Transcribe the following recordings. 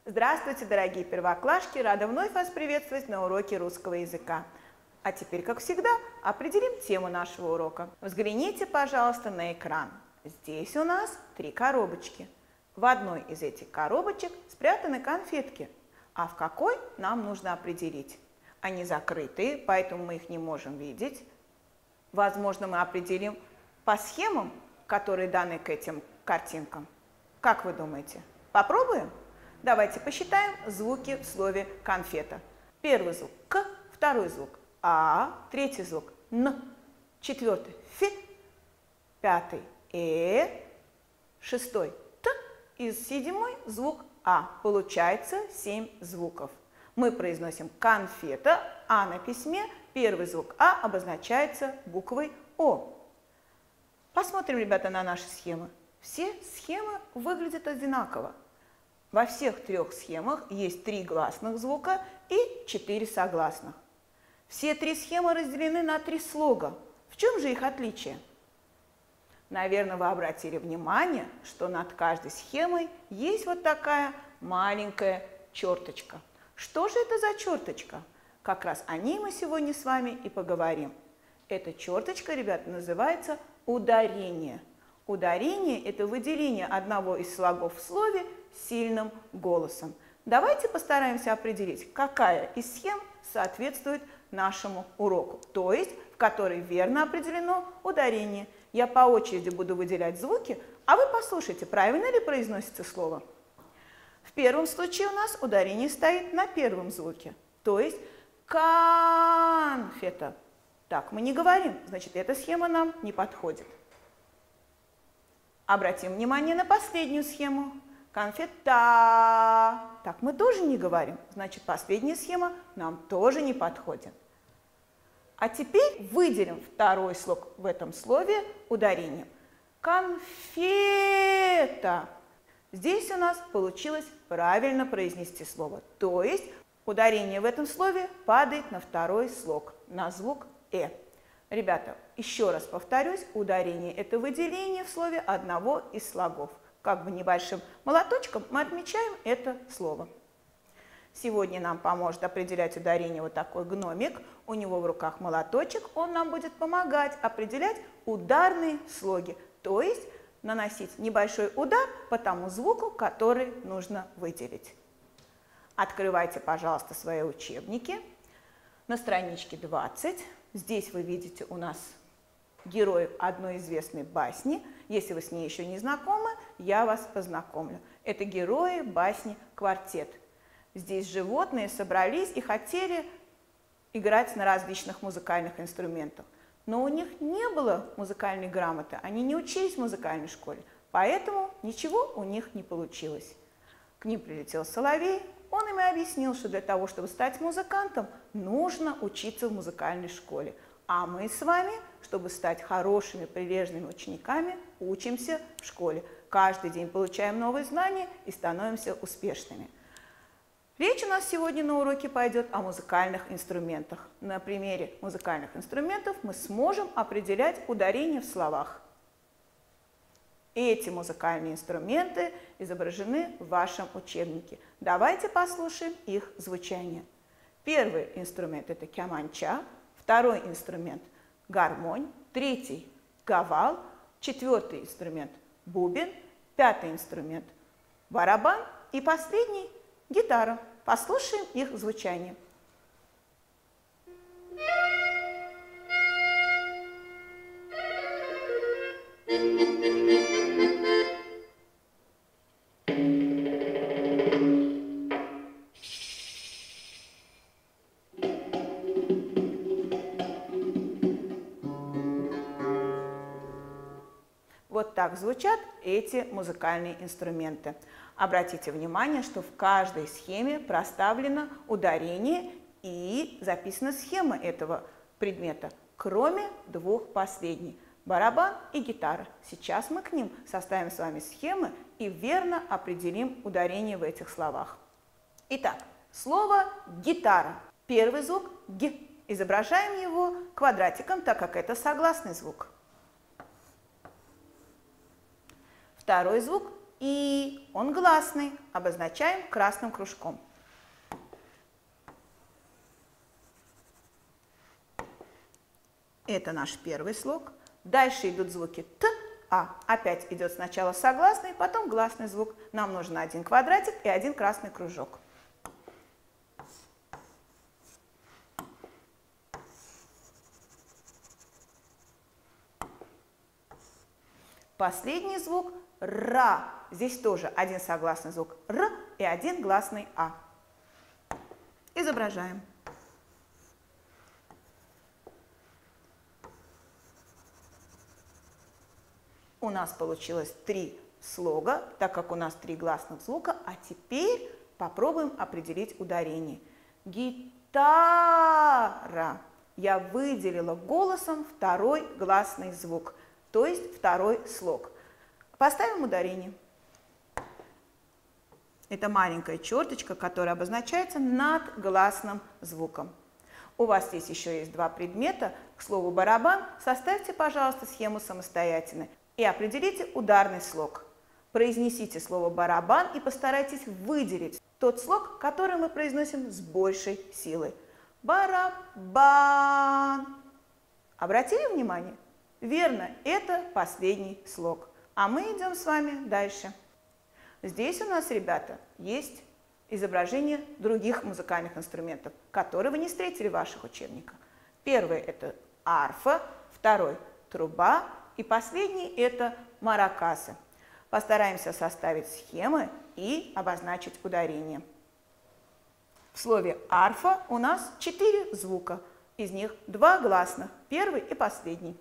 Здравствуйте, дорогие первоклашки! Рада вновь вас приветствовать на уроке русского языка. А теперь, как всегда, определим тему нашего урока. Взгляните, пожалуйста, на экран. Здесь у нас 3 коробочки. В одной из этих коробочек спрятаны конфетки. А в какой нам нужно определить? Они закрытые, поэтому мы их не можем видеть. Возможно, мы определим по схемам, которые даны к этим картинкам. Как вы думаете? Попробуем? Давайте посчитаем звуки в слове «конфета». Первый звук «к», второй звук «а», третий звук «н», четвертый «ф», пятый «э», шестой «т» и седьмой звук «а». Получается 7 звуков. Мы произносим «конфета», а на письме первый звук «а» обозначается буквой «о». Посмотрим, ребята, на наши схемы. Все схемы выглядят одинаково. Во всех 3 схемах есть 3 гласных звука и 4 согласных. Все 3 схемы разделены на 3 слога. В чем же их отличие? Наверное, вы обратили внимание, что над каждой схемой есть вот такая маленькая черточка. Что же это за черточка? Как раз о ней мы сегодня с вами и поговорим. Эта черточка, ребята, называется ударение. Ударение – это выделение одного из слогов в слове сильным голосом. Давайте постараемся определить, какая из схем соответствует нашему уроку, то есть в которой верно определено ударение. Я по очереди буду выделять звуки, а вы послушайте, правильно ли произносится слово. В первом случае у нас ударение стоит на первом звуке, то есть конфета. Так мы не говорим, значит, эта схема нам не подходит. Обратим внимание на последнюю схему. Конфета. Так мы тоже не говорим, значит, последняя схема нам тоже не подходит. А теперь выделим второй слог в этом слове ударением. Конфета. Здесь у нас получилось правильно произнести слово, то есть ударение в этом слове падает на второй слог, на звук «э». Ребята, еще раз повторюсь, ударение – это выделение в слове одного из слогов. Как бы небольшим молоточком мы отмечаем это слово. Сегодня нам поможет определять ударение вот такой гномик. У него в руках молоточек, он нам будет помогать определять ударные слоги, то есть наносить небольшой удар по тому звуку, который нужно выделить. Открывайте, пожалуйста, свои учебники. На страничке 20. Здесь вы видите у нас героев одной известной басни. Если вы с ней еще не знакомы, я вас познакомлю. Это герои басни «Квартет». Здесь животные собрались и хотели играть на различных музыкальных инструментах. Но у них не было музыкальной грамоты, они не учились в музыкальной школе, поэтому ничего у них не получилось. К ним прилетел соловей, он им и объяснил, что для того, чтобы стать музыкантом, нужно учиться в музыкальной школе. А мы с вами, чтобы стать хорошими, прилежными учениками, учимся в школе. Каждый день получаем новые знания и становимся успешными. Речь у нас сегодня на уроке пойдет о музыкальных инструментах. На примере музыкальных инструментов мы сможем определять ударение в словах. Эти музыкальные инструменты изображены в вашем учебнике. Давайте послушаем их звучание. Первый инструмент – это кеманча, второй инструмент – гармонь, третий – гавал, четвертый инструмент – бубен, пятый инструмент – барабан и последний – гитара. Послушаем их звучание. Вот так звучат эти музыкальные инструменты. Обратите внимание, что в каждой схеме проставлено ударение и записана схема этого предмета, кроме 2 последних – барабан и гитара. Сейчас мы к ним составим с вами схемы и верно определим ударение в этих словах. Итак, слово «гитара». Первый звук – «г». Изображаем его квадратиком, так как это согласный звук. Второй звук И он гласный, обозначаем красным кружком. Это наш первый слог. Дальше идут звуки Т, А. Опять идет сначала согласный, потом гласный звук. Нам нужен один квадратик и один красный кружок. Последний звук Ра. Здесь тоже один согласный звук Р и один гласный А. Изображаем. У нас получилось 3 слога, так как у нас 3 гласных звука, а теперь попробуем определить ударение. Гитара. Я выделила голосом второй гласный звук, то есть второй слог. Поставим ударение. Это маленькая черточка, которая обозначается над гласным звуком. У вас здесь еще есть 2 предмета. К слову барабан составьте, пожалуйста, схему самостоятельно и определите ударный слог. Произнесите слово барабан и постарайтесь выделить тот слог, который мы произносим с большей силой. Барабан. Обратили внимание? Верно, это последний слог. А мы идем с вами дальше. Здесь у нас, ребята, есть изображение других музыкальных инструментов, которые вы не встретили в ваших учебниках. Первый – это арфа, второй – труба и последний – это маракасы. Постараемся составить схемы и обозначить ударение. В слове арфа у нас 4 звука, из них 2 гласных, первый и последний.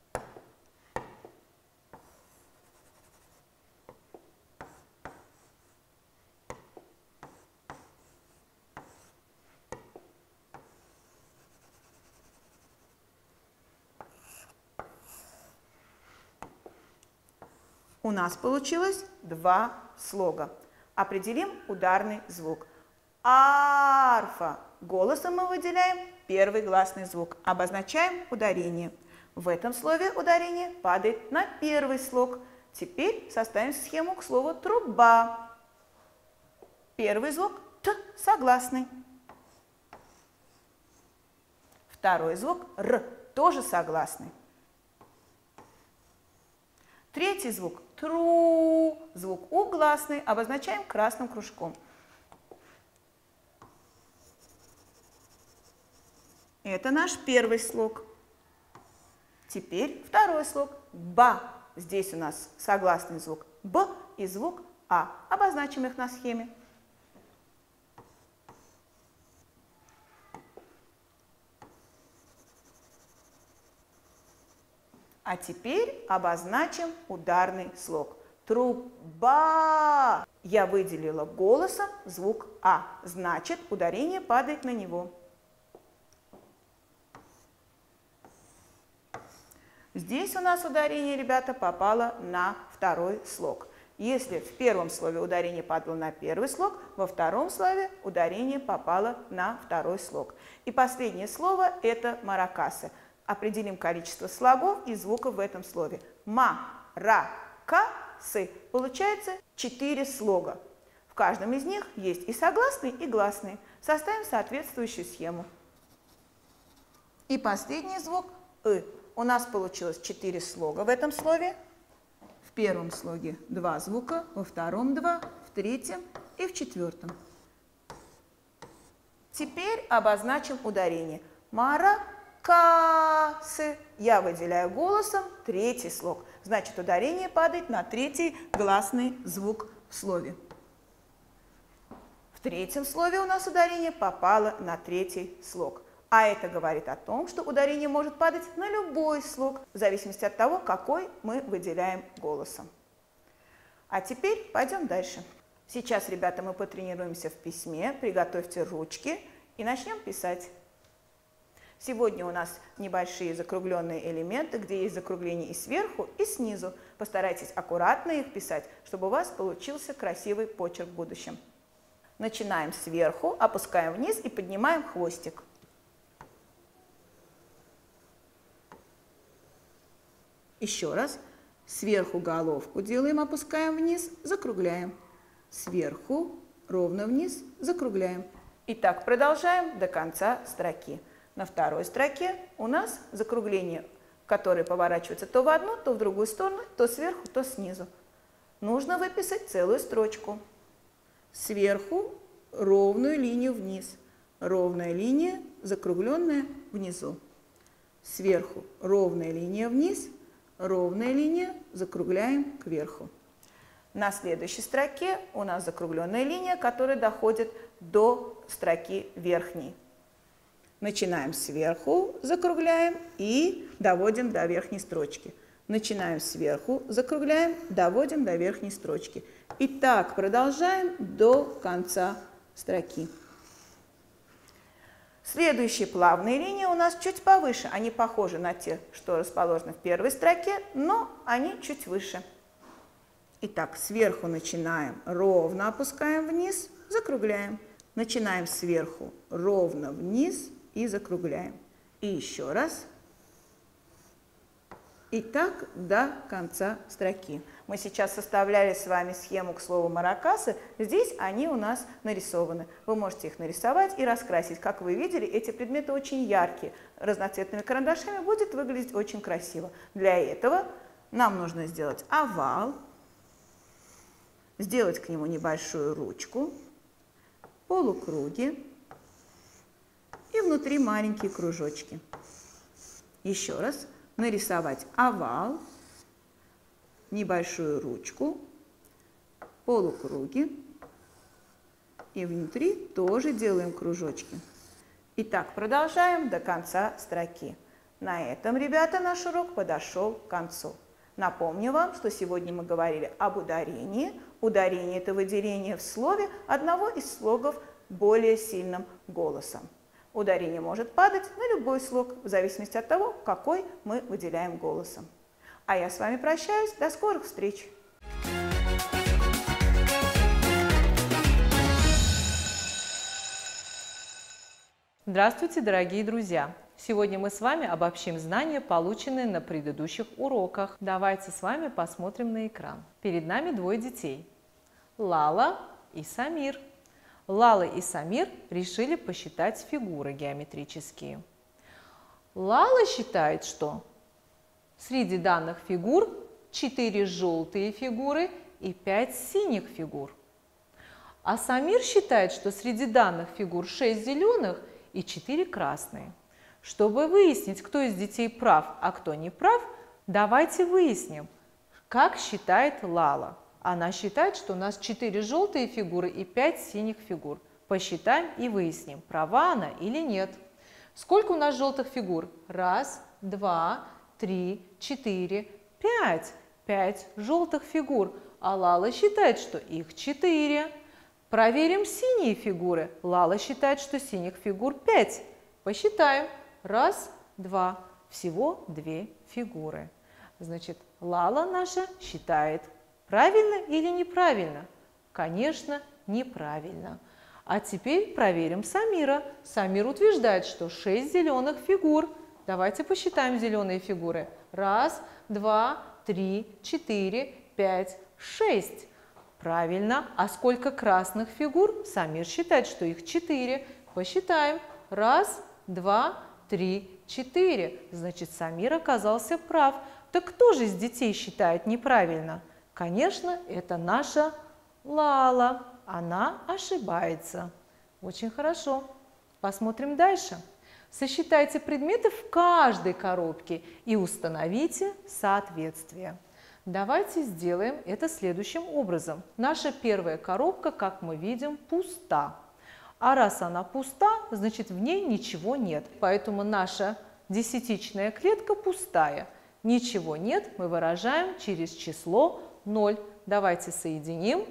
У нас получилось 2 слога. Определим ударный звук. Арфа. Голосом мы выделяем первый гласный звук. Обозначаем ударение. В этом слове ударение падает на первый слог. Теперь составим схему к слову труба. Первый звук Т согласный. Второй звук Р тоже согласный. Третий звук тру. Звук У гласный обозначаем красным кружком. Это наш первый слог. Теперь второй слог Ба. Здесь у нас согласный звук Б и звук А. Обозначим их на схеме. А теперь обозначим ударный слог. Труба. Я выделила голосом звук А. Значит, ударение падает на него. Здесь у нас ударение, ребята, попало на второй слог. Если в первом слове ударение падало на первый слог, во втором слове ударение попало на второй слог. И последнее слово – это маракасы. Определим количество слогов и звуков в этом слове. Ма-ра-ка-сы. Получается 4 слога. В каждом из них есть и согласные, и гласные. Составим соответствующую схему. И последний звук «ы». У нас получилось 4 слога в этом слове. В первом слоге 2 звука, во втором 2, в третьем и в четвертом. Теперь обозначим ударение. Маракасы. Я выделяю голосом третий слог. Значит, ударение падает на третий гласный звук в слове. В третьем слове у нас ударение попало на третий слог. А это говорит о том, что ударение может падать на любой слог, в зависимости от того, какой мы выделяем голосом. А теперь пойдем дальше. Сейчас, ребята, мы потренируемся в письме. Приготовьте ручки и начнем писать. Сегодня у нас небольшие закругленные элементы, где есть закругление и сверху, и снизу. Постарайтесь аккуратно их писать, чтобы у вас получился красивый почерк в будущем. Начинаем сверху, опускаем вниз и поднимаем хвостик. Еще раз. Сверху головку делаем, опускаем вниз, закругляем. Сверху ровно вниз, закругляем. И так продолжаем до конца строки. На второй строке у нас закругление, которое поворачивается то в одну, то в другую сторону, то сверху, то снизу. Нужно выписать целую строчку. Сверху ровную линию вниз. Ровная линия, закругленная внизу. Сверху ровная линия вниз, ровная линия, закругляем кверху. На следующей строке у нас закругленная линия, которая доходит до строки верхней. Начинаем сверху, закругляем и доводим до верхней строчки. Начинаем сверху, закругляем, доводим до верхней строчки. И так продолжаем до конца строки. Следующие плавные линии у нас чуть повыше. Они похожи на те, что расположены в первой строке, но они чуть выше. Итак, сверху начинаем, ровно опускаем вниз, закругляем. Начинаем сверху, ровно вниз и закругляем. И еще раз. И так до конца строки. Мы сейчас составляли с вами схему к слову маракасы. Здесь они у нас нарисованы. Вы можете их нарисовать и раскрасить. Как вы видели, эти предметы очень яркие. Разноцветными карандашами будет выглядеть очень красиво. Для этого нам нужно сделать овал, сделать к нему небольшую ручку, полукруги и внутри маленькие кружочки. Еще раз. Нарисовать овал, небольшую ручку, полукруги и внутри тоже делаем кружочки. Итак, продолжаем до конца строки. На этом, ребята, наш урок подошел к концу. Напомню вам, что сегодня мы говорили об ударении. Ударение – это выделение в слове одного из слогов более сильным голосом. Ударение может падать на любой слог, в зависимости от того, какой мы выделяем голосом. А я с вами прощаюсь. До скорых встреч! Здравствуйте, дорогие друзья! Сегодня мы с вами обобщим знания, полученные на предыдущих уроках. Давайте с вами посмотрим на экран. Перед нами двое детей – Лала и Самир. Лала и Самир решили посчитать фигуры геометрические. Лала считает, что среди данных фигур 4 желтые фигуры и 5 синих фигур. А Самир считает, что среди данных фигур 6 зеленых и 4 красные. Чтобы выяснить, кто из детей прав, а кто не прав, давайте выясним, как считает Лала. Она считает, что у нас 4 желтые фигуры и 5 синих фигур. Посчитаем и выясним, права она или нет. Сколько у нас желтых фигур? 1, 2, 3, 4, 5. 5 желтых фигур. А Лала считает, что их 4. Проверим синие фигуры. Лала считает, что синих фигур 5. Посчитаем. 1, 2. Всего 2 фигуры. Значит, Лала наша считает. Правильно или неправильно? Конечно, неправильно. А теперь проверим Самира. Самир утверждает, что 6 зеленых фигур. Давайте посчитаем зеленые фигуры. 1, 2, 3, 4, 5, 6. Правильно. А сколько красных фигур? Самир считает, что их 4. Посчитаем. 1, 2, 3, 4. Значит, Самир оказался прав. Так кто же из детей считает неправильно? Конечно, это наша Лала. Она ошибается. Очень хорошо. Посмотрим дальше. Сосчитайте предметы в каждой коробке и установите соответствие. Давайте сделаем это следующим образом. Наша первая коробка, как мы видим, пуста. А раз она пуста, значит в ней ничего нет. Поэтому наша десятичная клетка пустая. Ничего нет, мы выражаем через число 0. Давайте соединим.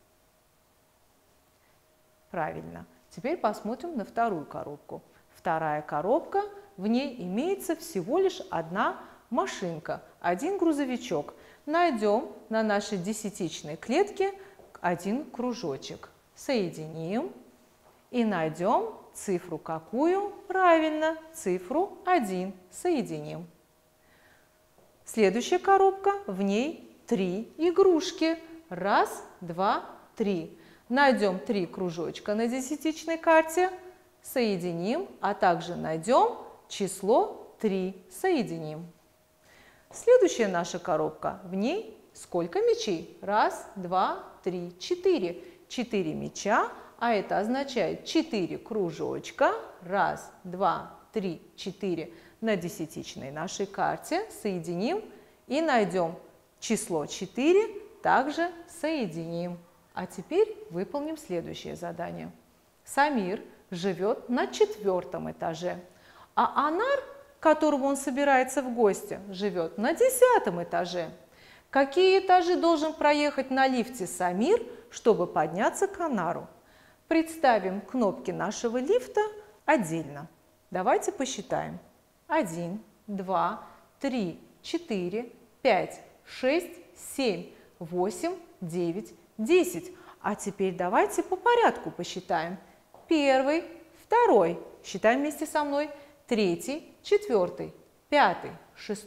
Правильно. Теперь посмотрим на вторую коробку. Вторая коробка, в ней имеется всего лишь одна машинка, один грузовичок. Найдем на нашей десятичной клетке один кружочек. Соединим и найдем цифру какую? Правильно, цифру 1. Соединим. Следующая коробка, в ней 3 игрушки. 1, 2, 3. Найдем 3 кружочка на десятичной карте, соединим, а также найдем число 3, соединим. Следующая наша коробка, в ней сколько мячей? 1, 2, 3, 4. 4 мяча, а это означает 4 кружочка. 1, 2, 3, 4 на десятичной нашей карте. Соединим и найдем число 4, также соединим. А теперь выполним следующее задание. Самир живет на 4-м этаже, а Анар, к которому он собирается в гости, живет на 10-м этаже. Какие этажи должен проехать на лифте Самир, чтобы подняться к Анару? Представим кнопки нашего лифта отдельно. Давайте посчитаем. 1, 2, 3, 4, 5, 6, 7, 8, 9, 10. А теперь давайте по порядку посчитаем. 1, 2, считаем вместе со мной. 3, 4, 5, 6,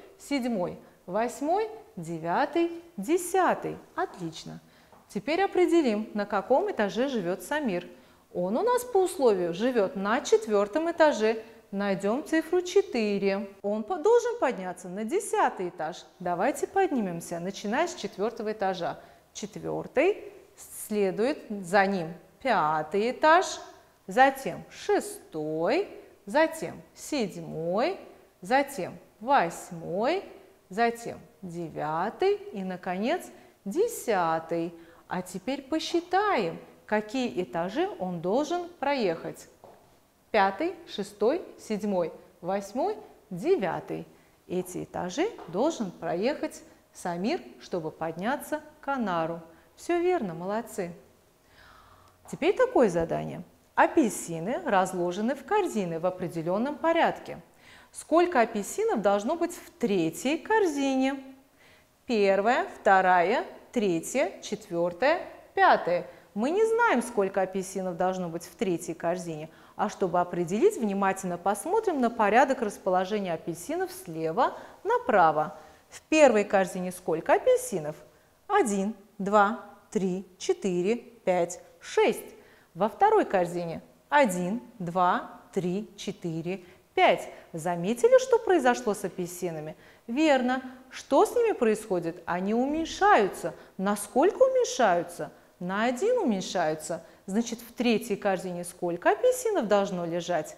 7, 8, 9, 10. Отлично. Теперь определим, на каком этаже живет Самир. Он у нас по условию живет на 4-м этаже. Найдем цифру 4. Он должен подняться на 10-й этаж. Давайте поднимемся, начиная с 4-го этажа. 4-й, следует за ним 5-й этаж, затем 6-й, затем 7-й, затем 8-й, затем 9-й и, наконец, 10-й. А теперь посчитаем, какие этажи он должен проехать. 5, 6, 7, 8, 9. Эти этажи должен проехать Самир, чтобы подняться к Анару. Все верно, молодцы. Теперь такое задание. Апельсины разложены в корзины в определенном порядке. Сколько апельсинов должно быть в 3-й корзине? 1, 2, 3, 4, 5. Мы не знаем, сколько апельсинов должно быть в 3-й корзине. А чтобы определить, внимательно посмотрим на порядок расположения апельсинов слева направо. В 1-й корзине сколько апельсинов? 1, 2, 3, 4, 5, 6. Во 2-й корзине 1, 2, 3, 4, 5. Заметили, что произошло с апельсинами? Верно. Что с ними происходит? Они уменьшаются. Насколько уменьшаются? На 1 уменьшаются. Значит, в 3-й корзине сколько апельсинов должно лежать?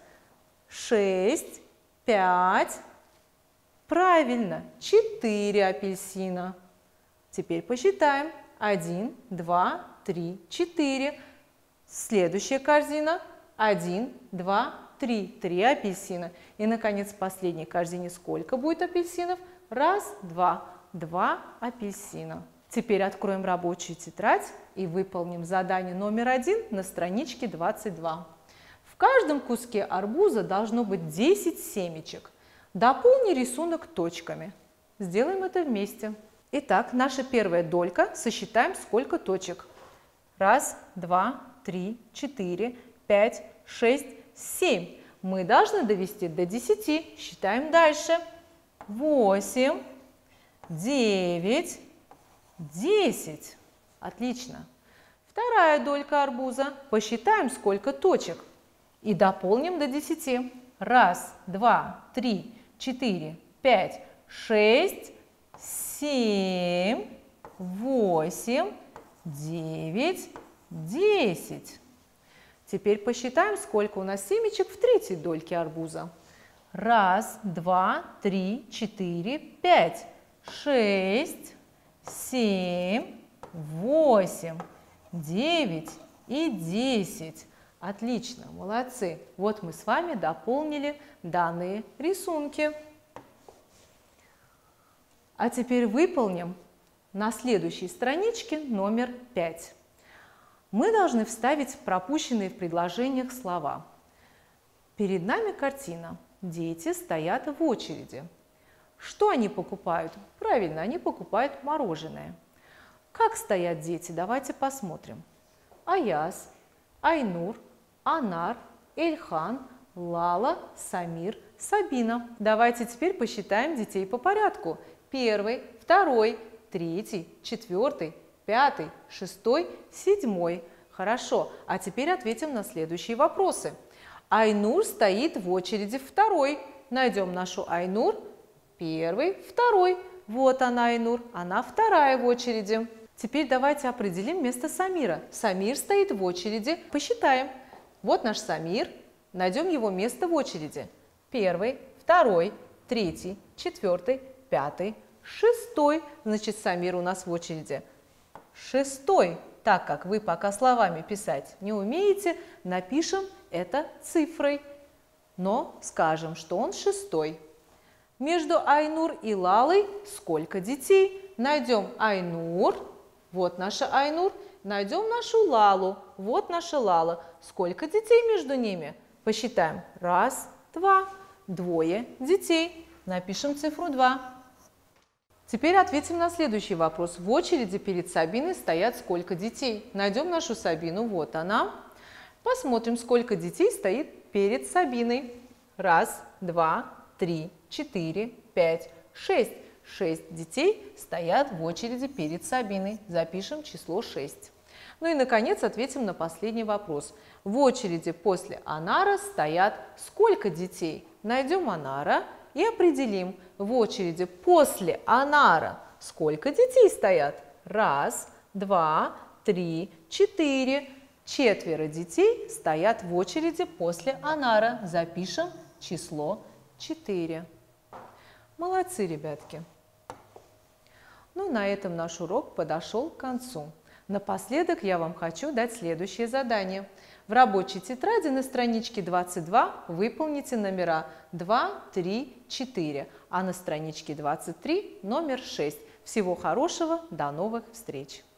6, 5. Правильно, 4 апельсина. Теперь посчитаем. 1, 2, 3, 4. Следующая корзина. 1, 2, 3. 3 апельсина. И, наконец, в последней корзине сколько будет апельсинов? 1, 2. 2 апельсина. Теперь откроем рабочую тетрадь и выполним задание номер 1 на страничке 22. В каждом куске арбуза должно быть 10 семечек. Дополни рисунок точками. Сделаем это вместе. Итак, наша первая долька. Сосчитаем, сколько точек. 1, 2, 3, 4, 5, 6, 7. Мы должны довести до 10. Считаем дальше. 8, 9, 10. Отлично. Вторая долька арбуза. Посчитаем, сколько точек. И дополним до 10. 1, 2, 3, 4, 5, 6, 7, 8, 9, 10. Теперь посчитаем, сколько у нас семечек в 3-й дольке арбуза. 1, 2, 3, 4, 5, 6, 7, 8, 9 и 10. Отлично, молодцы. Вот мы с вами дополнили данные рисунки. А теперь выполним на следующей страничке номер 5. Мы должны вставить пропущенные в предложениях слова. Перед нами картина. Дети стоят в очереди. Что они покупают? Правильно, они покупают мороженое. Как стоят дети? Давайте посмотрим. Аяз, Айнур, Анар, Эльхан, Лала, Самир, Сабина. Давайте теперь посчитаем детей по порядку. Первый, второй, третий, четвертый, пятый, шестой, седьмой. Хорошо, а теперь ответим на следующие вопросы. Айнур стоит в очереди второй. Найдем нашу Айнур. Первый, второй. Вот она, Айнур, она вторая в очереди. Теперь давайте определим место Самира. Самир стоит в очереди. Посчитаем. Вот наш Самир. Найдем его место в очереди. Первый, второй, третий, четвертый, пятый, шестой. Значит, Самир у нас в очереди шестой. Так как вы пока словами писать не умеете, напишем это цифрой. Но скажем, что он шестой. Между Айнур и Лалой сколько детей? Найдем Айнур. Вот наша Айнур. Найдем нашу Лалу. Вот наша Лала. Сколько детей между ними? Посчитаем. Раз, два. Двое детей. Напишем цифру 2. Теперь ответим на следующий вопрос. В очереди перед Сабиной стоят сколько детей? Найдем нашу Сабину. Вот она. Посмотрим, сколько детей стоит перед Сабиной. Раз, два, три, 4, 5, 6. 6 детей стоят в очереди перед Сабиной. Запишем число 6. Ну и, наконец, ответим на последний вопрос. В очереди после Анара стоят сколько детей? Найдем Анара и определим. В очереди после Анара сколько детей стоят? Раз, два, три, 4. 4 детей стоят в очереди после Анара. Запишем число 4. Молодцы, ребятки! Ну, на этом наш урок подошел к концу. Напоследок я вам хочу дать следующее задание. В рабочей тетради на страничке 22 выполните номера 2, 3, 4, а на страничке 23 номер 6. Всего хорошего, до новых встреч!